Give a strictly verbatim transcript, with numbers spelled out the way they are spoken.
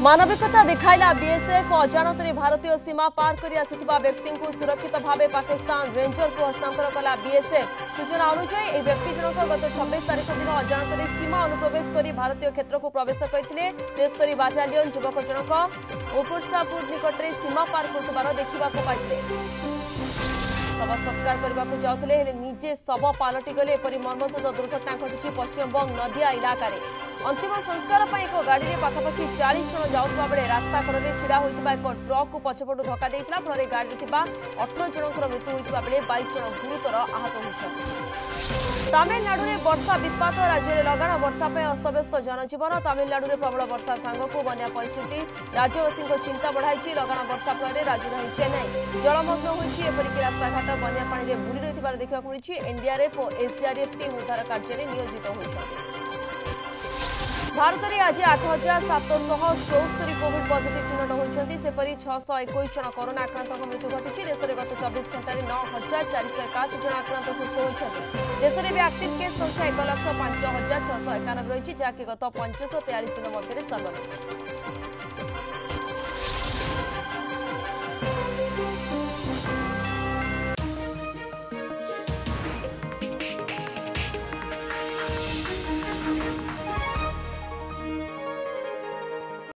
मानविकता देखाइला BSF अजाणत भारतीय सीमा पार कर आसिथिबा व्यक्ति को सुरक्षित भाव पाकिस्तान रेंजर को हस्तांतर कला बीएसएफ। सूचना अनुसार यह व्यक्ति जनक गत छब्बीस तारीख दिन अजाणत सीमा अनुप्रवेश कर भारतीय क्षेत्र को प्रवेश करते तेस्तरी बाटालियन युवक जनक उपरसापुर निकट में सीमा पार कर देखा पाई। शव सत्कार करने को जाते निजे शव पलटि गले एपरी मर्मन्तुद दुर्घटना घटी पश्चिमबंग नदिया इलाका रे। अंतिम संस्कार पर एक गाड़ी में पाखापाखि चालीस जन जाऊा बेले रास्ता कड़े छिड़ा होता एक ट्रक को पछपटू धक्का देता फल गाड़ी में अठारह जनकर मृत्यु होता बेले बाईस जन गुरुतर आहत होती। तमिलनाडु में वर्षा विपात राज्य में लगाण वर्षा पर अस्तव्यस्त जनजीवन। तमिलनाडु में प्रबल वर्षा सांगक बन्या परिस्थिति राज्यवासी चिंता बढ़ाई। लगाण वर्षा फल राजधानी चेन्नई जलमग्न होपरिक रास्ताघाट बन्या पानी में बुड़ी रही देखा मिली। एनडीआरएफ और एसडीआरएफ टीम उद्धार कार्य में नियोजित होती। भारत में आज आठ हजार सातश चौस्तरी कोविड पॉजिटिव चिन्हट होती सेपरी छःश एक जन कोरोना आक्रांत मृत्यु घटी। देश में गत चौबीस घंटे नौ हजार चार सौ एकाशी जन आक्रांत सुस्थ होती। देश में एक्टिव केस संख्या एक लक्ष पांच हजार छःश एकानबे रही जहाँकि गत पांचश तेयालीस दिन मध्य सर्वाधिक।